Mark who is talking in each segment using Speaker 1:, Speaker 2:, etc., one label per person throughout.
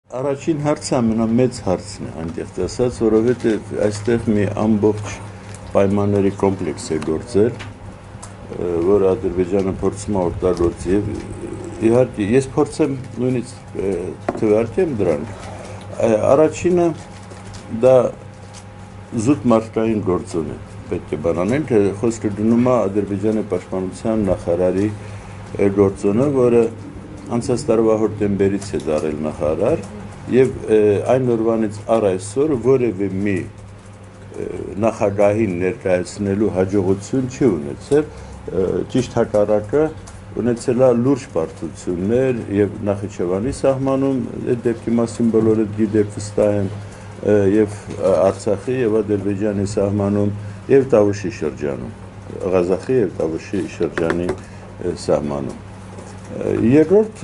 Speaker 1: Առաջին հարցը ամենամեծ հարցն է այնտեղ ասած, որովհետև այստեղ մի ամբողջ պայմանների կոմպլեքս է գործել, որ Ադրբեջանը փորձում է օգտագործել եւ իհարկե ես փորձեմ նույնիսկ թվարկեմ դրանք։ Առաջինը դա զուտ մարդկային գործոն է, պետք է բանանել, թե խոսքը դնում է Ադրբեջանի պաշտպանության նախարարի գործոնը, որը անցած տարվա հոկտեմբերից է դարել նախարար եւ այն օրվանից առ այսօր որևէ մի նախագահին ներկայացնելու հաջողություն չի ունեցել, ճիշտ հակառակը ունեցել է լուրջ բարդություններ եւ Նախիջևանի սահմանում այդ դեպքի մասին բոլորը գիտեք վստահ են եւ Արցախի եւ Ադրբեջանի սահմանում եւ Տավուշի շրջանում, Ղազախի եւ Տավուշի շրջանի սահմանում Երկրորդ,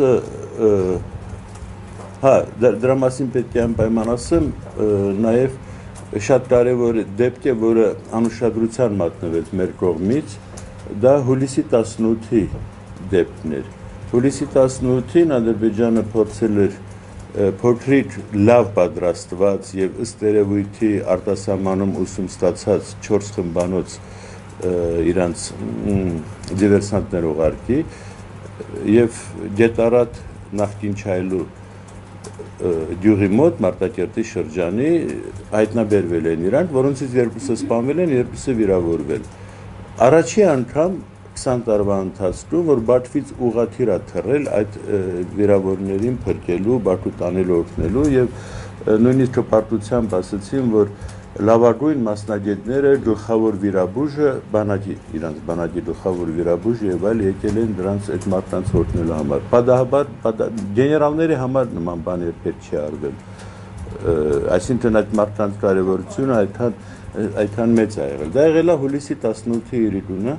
Speaker 1: դրա մասին պետք է անպայման ասեմ, նաև շատ կարևոր դեպք է, որը անուշադրության մատնվեց մեր կողմից, դա հուլիսի 18-ի դեպքն էր։ Հուլիսի 18-ին Ադրբեջանը փորձել էր փոքրիկ լավ պատրաստված եւ ըստ երևույթի արտասահմանում ուսում ստացած 4 խմբանոց իրանց դիվերսանտներ ուղարկի եւ Գետառատ նախկին Չայլու գյուղի մոտ Մարտակերտի շրջանի հայտնաբերվել են իրանք, որոնցից երկուսը սպանվել են, երկուսը վիրավորվել։ Առաջի անգամ 20 տարվա ընթացքում, որ Բաքվից ուղղաթիռ է թռել այդ վիրավորներին փրկելու, Բաքու տանելու օգնելու եւ նույնիսկ հպարտությամբ ասացին, որ լավագույն մասնագետները գլխավոր վիրաբույժը իրանց բանակի գլխավոր վիրաբույժը եւ այլ եկել են դրանց այդ մարդկանց օգնելու համար։ Պատահաբար գեներալների համար նման բան երբեք չի արվել։ Այսինքն այդ մարդկանց կարևորությունը այդքան մեծ է եղել։ Դա եղել է հուլիսի 18-ի իրիկունը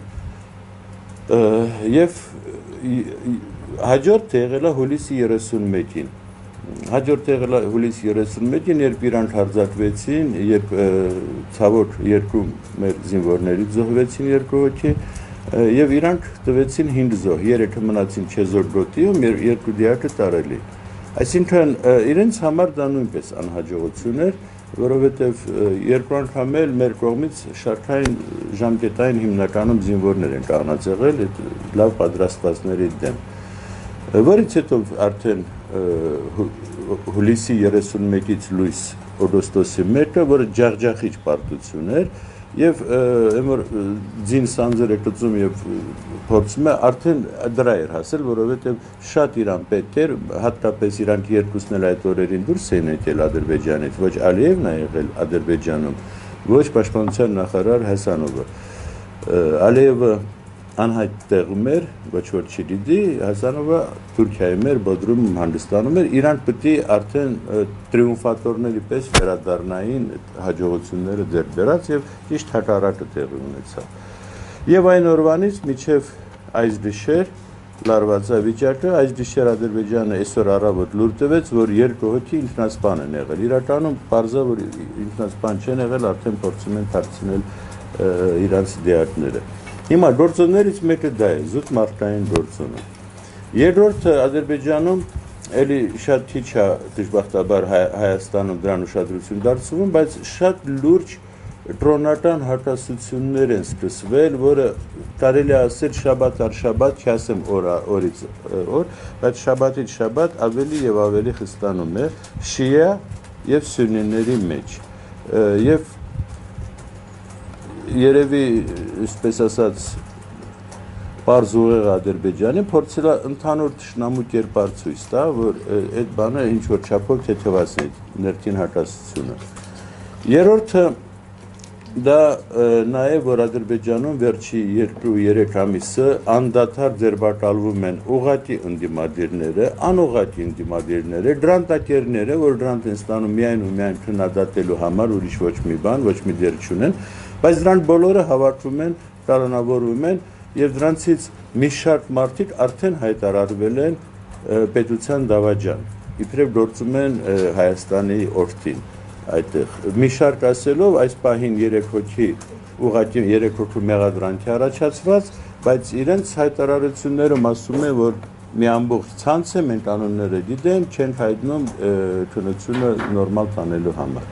Speaker 1: եւ հաջորդ եղել է հուլիսի 31-ին։ Հաջորդ եղել է հուլիսի 31-ին, երբ իրանք հարձակվեցին, երբ ցավոք երկու մեր զինվորներից զոհվեցին երկու հոգի եւ իրանք տվեցին 5 զոհ, 3-ը մնացին չեզոք գոտիում, երկու դիակը տարելի։ Այսինքն իրենց համար դա նույնպես անհաջողություն էր, որովհետեւ երկու անգամ էլ մեր կողմից շարքային ժամկետային հիմնականում զինվորներ են կանած եղել այդ լավ պատրաստվածների դեմ։ Որից հետո արդեն հուլիսի 31-ից լույս օգոստոսի 1-ը, որը ջախջախիչ պարտություն էր եւ որ ձին սանձերը գծում եւ փորձում է արդեն դրա էր հասել, որովհետեւ շատ իրան պետք էր, հատկապես իրանք երկուսն էլ այդ օրերին դուրս էին եկել Ադրբեջանից, ոչ Ալիևն է եղել Ադրբեջանում, ոչ պաշտպանության նախարար Հասանովը։ Ալիևը անհայտ տեղում էր, ոչ որ չգիտի, Հասանովը Թուրքիայում էր, Բոդրումում հանդիսանում էր, իրանք պետք է արդեն տրիումֆատորների պես վերադառնային հաջողությունները ձեռք բերած եւ ճիշտ հակառակը տեղի ունեցավ։ Եվ այն օրվանից մինչեւ այս գիշեր լարվածավիճակը, այս գիշեր Ադրբեջանը այսօր առավոտ լուր տվեց, որ երկու հոգի ինքնասպան են եղել։ Իրականում պարզա որ ինքնասպան չեն եղել, արդեն փորձում են դարձնել իրանց դիակները։ Հիմա գործոններից մեկը դա է, զուտ մարդկային գործոնը։ Երկրորդը Ադրբեջանում էլի շատ քիչ է դժբախտաբար Հայաստանում դրան ուշադրություն դարձվում, բայց շատ լուրջ դրոնական հակասություններ են սկսվել, որը կարելի է ասել շաբաթ առ շաբաթ, չասեմ օրից օր, բայց շաբաթից շաբաթ ավելի եւ ավելի խստանում է շիա եւ սուննիների մեջ։ Եվ երևի, այսպես ասած, պարզ ուղեղ Ադրբեջանի փորձել է ընդհանուր թշնամու կերպար ցույց տա, որ այդ բանը ինչ որ չափով թեթևացնի ներքին հակասությունը։ Երրորդը դա նաեւ որ Ադրբեջանում վերջի 2-3 ամիսը անդադար ձերբակալվում են ուղղակի ընդդիմադիրները, անուղղակի ընդդիմադիրները, գրանտակերները, որ գրանտ են ստանում միայն ու միայն քննադատելու համար, ուրիշ ոչ մի բան, ոչ մի դեր չունեն, բայց դրանք բոլորը հավաքվում են, կալանավորվում են եւ դրանցից մի շարք մարդիկ արդեն հայտարարվել են պետության դավաճան, իբրև գործում են Հայաստանի օրդին այդտեղ։ Մի շարք ասելով այս պահին 3 հոգի ուղղակի 3 հոգու մեղադրանքի առաջացված, բայց իրենց հայտարարություններում ասում են, որ մի ամբողջ ցանց է, մենք անունները գիտենք, չեն հայտնում քննությունը նորմալ տանելու համար։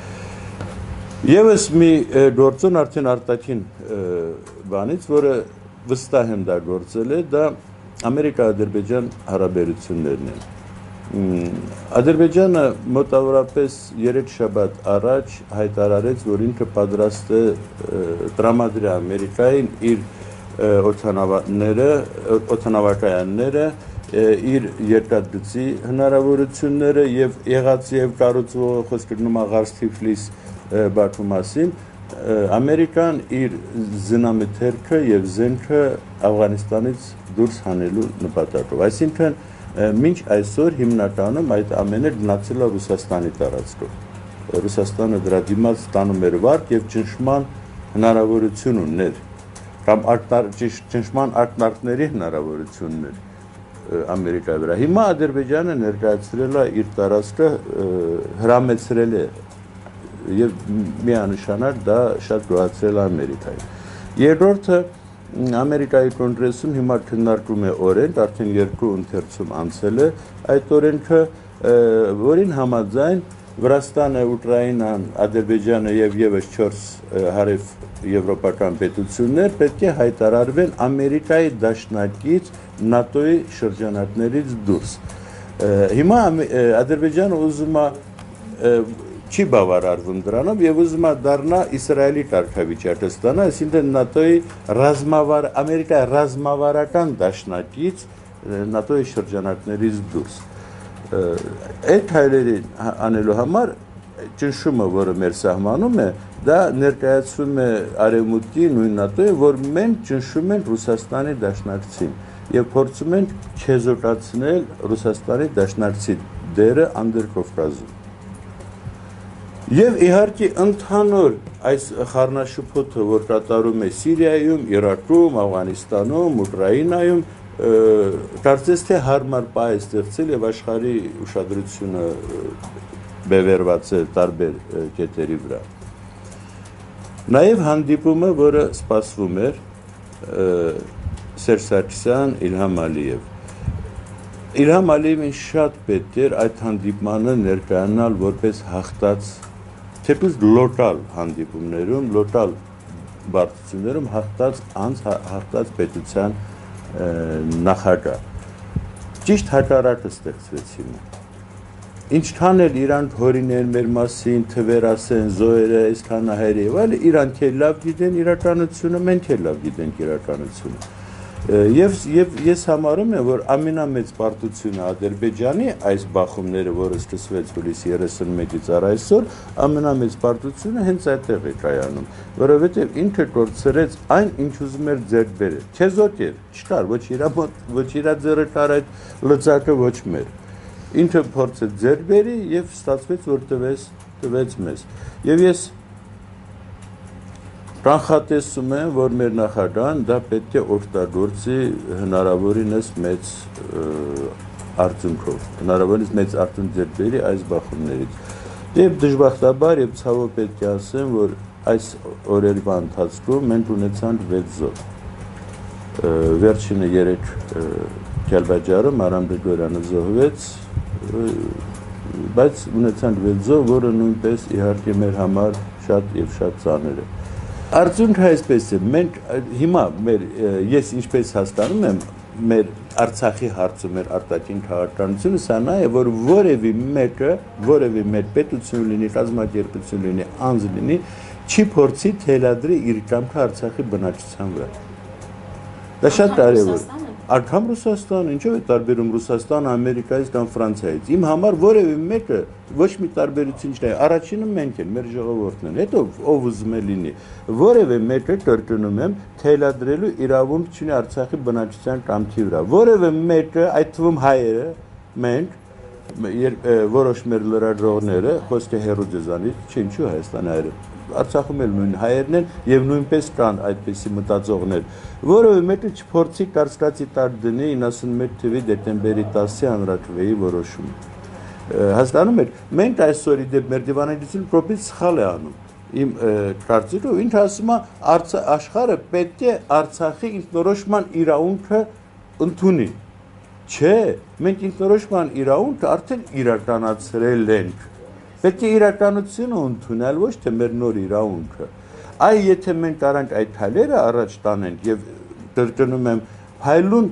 Speaker 1: Եվս մի գործոն արդեն արտաքին բանից, որը վստահ եմ դա գործել է, դա Ամերիկա-Ադրբեջան հարաբերություններն են։ Ադրբեջանը մոտավորապես 3 շաբաթ առաջ հայտարարեց, որ ինքը պատրաստ է տրամադրի Ամերիկային իր օդանավակայանները, իր երկաթգծի հնարավորությունները եւ եղած եւ կառուցվող խոսքը գնում է Ղարս Թիֆլիս Բաքու մասին, Ամերիկան իր զինամթերքը եւ զենքը Աֆղանստանից դուրս հանելու նպատակով։ Այսինքն մինչ այսօր հիմնականում այդ ամենը գնացել է Ռուսաստանի տարածքով։ Ռուսաստանը դրա դիմաց ստանում էր վարկ եւ ճնշման հնարավորություն ուներ, կամ ճնշման ակնարկների հնարավորություններ Ամերիկայի վրա։ Հիմա Ադրբեջանը ներկայացրել է իր տարածքը, հրամեցրել է եւ միանշանակ դա շատ գոհացրել է Ամերիկային։ Երկրորդը Ամերիկայի կոնգրեսում հիմա քննարկում է օրենք, արդեն 2 ընթերցում անցել է այդ օրենքը, որին համաձայն Վրաստանը, Ուկրաինան, Ադրբեջանը եւ եւս 4 հարև եվրոպական պետություններ պետք է հայտարարվեն Ամերիկայի դաշնակից ՆԱՏՕ-ի շրջանակներից դուրս։ Հիմա Ադրբեջանը ուզում է չի բավարարվում դրանով եւ ուզում է դառնա Իսրայելի կարգավիճակը ստանա, այսինքն ՆԱՏՕ-ի Ամերիկայի ռազմավարական դաշնակից ՆԱՏՕ-ի շրջանակներից դուրս։ Այդ հայրերի անելու համար ճնշումը, որը մեր սահմանում է, դա ներկայացում է Արևմուտքի նույն ՆԱՏՕ-ը, որ մենք ճնշում ենք Ռուսաստանի դաշնակցին եւ փորձում ենք չեզոքացնել Ռուսաստանի դաշնակցի դերը Անդրկովկազում։ Եվ իհարկե ընդհանուր այս խառնաշփոթը, որ կատարում է Սիրիայում, Իրաքում, Աֆղանստանում, Ուկրաինայում, կարծես թե հարմար պահ է ստեղծել եւ աշխարհի ուշադրությունը բևեռված է տարբեր կետերի վրա։ Նաեւ հանդիպումը, որը սպասվում էր Սերժ Սարգսյան, Իլհամ Ալիև։ Իլհամ Ալիևին շատ պետք էր այդ հանդիպմանը ներկայանալ որպես հաղթած, թեպուզ լոկալ հանդիպումներում, լոկալ բարդություններում հաղթած պետության նախագահ։ Ճիշտ հակառակը ստեղծվեց հիմա։ Ինչքան էլ իրանք հորիներ մեր մասին, թվեր ասեն, զոհերը, այսքան հայերի եւ այլ, իրանք էլ լավ գիտեն իրականությունը, մենք էլ լավ գիտենք իրականությունը։ Եվ ես համարում եմ, որ ամենամեծ պարտությունը Ադրբեջանի այս բախումները, որը սկսվեց հուլիսի 31-ից առ այսօր, ամենամեծ պարտությունը հենց այդտեղ է կայանում, որովհետև ինքը կորցրեց այն, ինչ ուզում էր ձեռք բերել։ Չեզոք էր, չկար, ոչ իր մոտ, ոչ իր ձեռը կար այդ լծակը, ոչ մեր։ Ինքը փորձեց ձեռք բերի եւ ստացվեց, որ տվեց մեզ։ Եվ ես կանխատեսում եմ, որ մեր նախագահան դա պետք է օգտագործի հնարավորինս մեծ արդյունքով, հնարավորինս մեծ արդյունք ձեռք բերի այս բախումներից։ Եվ դժբախտաբար եւ ցավով պետք է ասեմ, որ այս օրերվա ընթացքում մենք ունեցանք 6 զոհ։ Վերջինը 3 Քելբաջարում Արամ Գրիգորյանը զոհվեց, բայց ունեցանք 6 զոհ, որը նույնպես իհարկե մեր համար շատ եւ շատ ծանր է։ Արդյունքը այսպես է, մենք հիմա ես ինչպես հասկանում եմ, մեր Արցախի հարցը, մեր արտաքին քաղաքականությունը սա նա է, որ որևէ մեկ պետություն լինի, կազմակերպություն լինի, անձ լինի, չի փորձի թելադրի իր կամքը Արցախի բնակչության վրա։ Դա շատ կարևոր է։ Անգամ Ռուսաստանը, ինչով է տարբերում Ռուսաստանը Ամերիկայից կամ Ֆրանսիայից։ Իմ համար որևէ մեկը ոչ մի տարբերություն չկա։ Առաջինը մենք ենք, մեր ժողովուրդն են, հետո ով ուզում է լինի։ Որևէ մեկը կրկնում եմ, թելադրելու իրավունք չունի Արցախի բնակչության կամքի վրա։ Որևէ մեկը, այդ թվում հայերը, մենք որոշ մեր լրագրողները, խոսքը հեռու ձեզանից, չէ, ինչու Հայաստանի հայերը, Արցախում էլ նույն հայերն են եւ նույնպես կան այդպիսի մտածողներ, որովհետեւ մեկը չփորձի կարծրացի տակ դնի 91 թվականի դեկտեմբերի 10-ի հանրաքվեի որոշումը։ Հասկանում եք, մենք այսօր իդեպ մեր դիվանագիտությունը պրոպից սխալ է անում։ Իմ կարծիքով ինքը ասում է աշխարհը պետք է Արցախի ինքնորոշման իրավունքը ընդունի։ Չէ, մենք ինքնորոշման իրավունքը արդեն իրականացրել ենք։ Պետք է իրականությունը ընդունել, ոչ թե մեր նոր իրավունքը։ Այ եթե մենք առանց այդ հայլերը առաջ տանենք եւ կրկնում եմ, հայլուն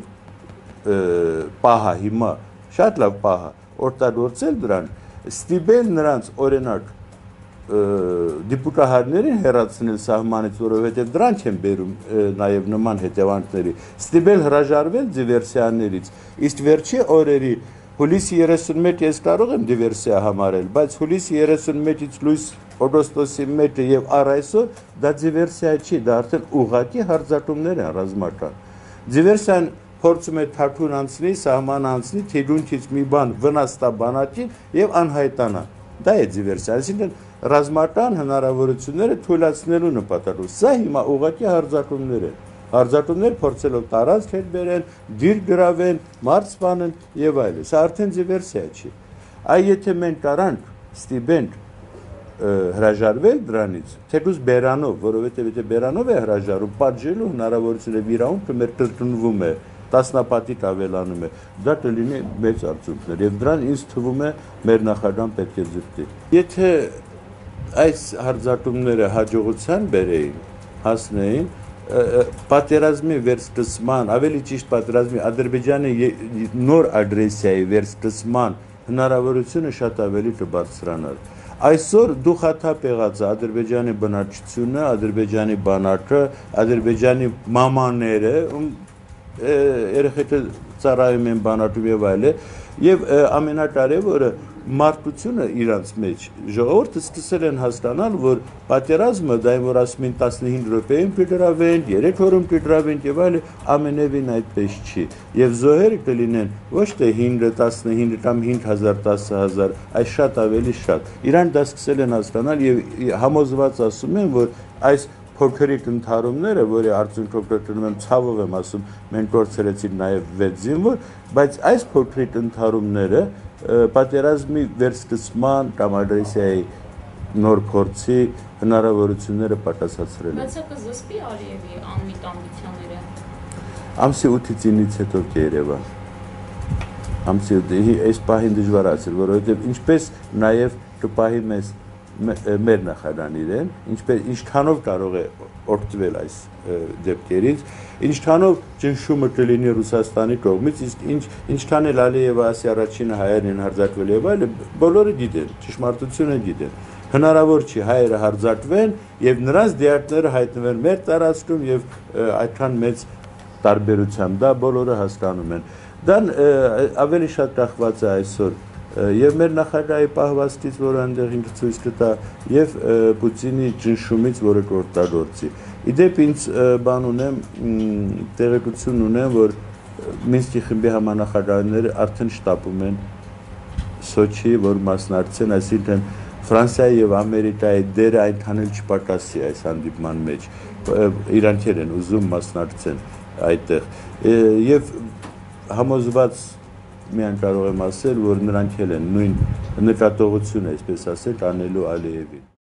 Speaker 1: պահա հիմա շատ լավ պահա օգտագործել դրան, ստիպել նրանց օրինակ դիպուտահարներին հեռացնել սահմանից, որովհետև դրանք են բերում նաև նման հետևանքների, ստիպել հրաժարվել դիվերսիաներից, իսկ վերջի օրերի հուլիսի 31 ես կարող եմ դիվերսիա համարել, բայց հուլիսի 31-ից լույս օգոստոսի 1-ը եւ առ այսօր դա դիվերսիա չի, դա արդեն ուղղակի հարձակումներ են ռազմական։ Դիվերսիան փորձում է թաքուն անցնի, սահման անցնի, թիրունքից մի բան վնաս տա բանակին եւ անհայտանա։ Դա է դիվերսիա, այսինքն ռազմական հնարավորությունները թույլատնելու նպատակով։ Սա հիմա ուղղակի հարձակումներ են։ Հարձակումներ փորձելով տարածք հետ բերեն, դիր գրավեն, մարդ սպանեն եւ այլն։ Սա արդեն դիվերսիա չի։ Այ եթե մենք կարանք ստիպենք հրաժարվել դրանից, թեկուզ բերանով, որովհետեւ եթե բերանով է հրաժարում, պատժելու հնարավորությունը վիրահունքը մեր կրկնվում է, տասնապատիկ ավելանում է, դա կլինի մեծ արդյունքներ եւ դրան ինձ թվում է մեր նախագահան պետք է զրկի։ Եթե այս հարձակումները հաջողության բերեին, հասնեին պատերազմի վերսկսման, ավելի ճիշտ պատերազմի Ադրբեջանի նոր ագրեսիայի վերսկսման հնարավորությունը շատ ավելի կբարձրանար։ Այսօր դուխաթափ եղած Ադրբեջանի բնակչությունը, Ադրբեջանի բանակը, Ադրբեջանի մամաները, երեխեքը ծառայում են բանակում եւ այլն, եւ ամենակարևորը մարդկությունը իրանց մեջ ժողովուրդը սկսել են հասկանալ, որ պատերազմը դա որ ասում են 15 րոպեին կգրավեն, 3 օրում կգրավեն եւ այլն, ամենևին այդպես չի։ Եվ զոհերը կլինեն ոչ թե 5-ը, 15 կամ 5000, 10000, այլ շատ ավելի շատ։ Իրան դա սկսել են հասկանալ եւ համոզված ասում են, որ այս փոքրիկ ընդհարումները, որի արդյունքով կրկնում եմ, ցավով եմ ասում, մենք կորցրեցինք նաև 6 զինվոր, բայց այս փոքրիկ ընդհարումները պատերազմի վերսկսման կամ ագրեսիայի նոր փորձի հնարավորությունները պակասացրել են։
Speaker 2: Բայց սա կզսպի Ալիևի անմիտ ամբիցիաները։
Speaker 1: Ամսի 8-ից 9-ից հետո կերևա։ Ամսի 8-ի այս պահին դժվար ասել, որովհետև ինչպես նաև կպահի մեզ մեր նախագահան իրեն, ինչքանով կարող է օգտվել այս դեպքերից, ինչքանով ճնշումը կլինի Ռուսաստանի կողմից, իսկ ինչքան էլ Ալիևը ասի առաջին հայերն են հարձակվել եւ այլն, բոլորը գիտեն, ճշմարտությունը գիտեն։ Հնարավոր չի հայերը հարձակվեն եւ նրանց դիակները հայտնվեն մեր տարածքում եւ այդքան մեծ տարբերությամբ դա բոլորը հասկանում են։ Դա ավելի շատ կախված է այսօր եւ մեր նախագահի պահվածքից, որը այնտեղ ինքը ցույց կտա, եւ Պուտինի ճնշումից, որը կօգտագործի։ Իդեպ ինձ բան ունեմ, տեղեկություն ունեմ, որ Մինսկի խմբի համանախագահները արդեն շտապում են Սոչի, որ մասնակցեն, այսինքն Ֆրանսիայի եւ Ամերիկայի դերը այնքան էլ չպակասի այս հանդիպման մեջ։ Իրանքեր են ուզում մասնակցեն այդտեղ եւ համոզված միան կարող եմ ասել, որ նրանք էլ են նույն նկատողությունը, այսպես ասել, անելու Ալիևին։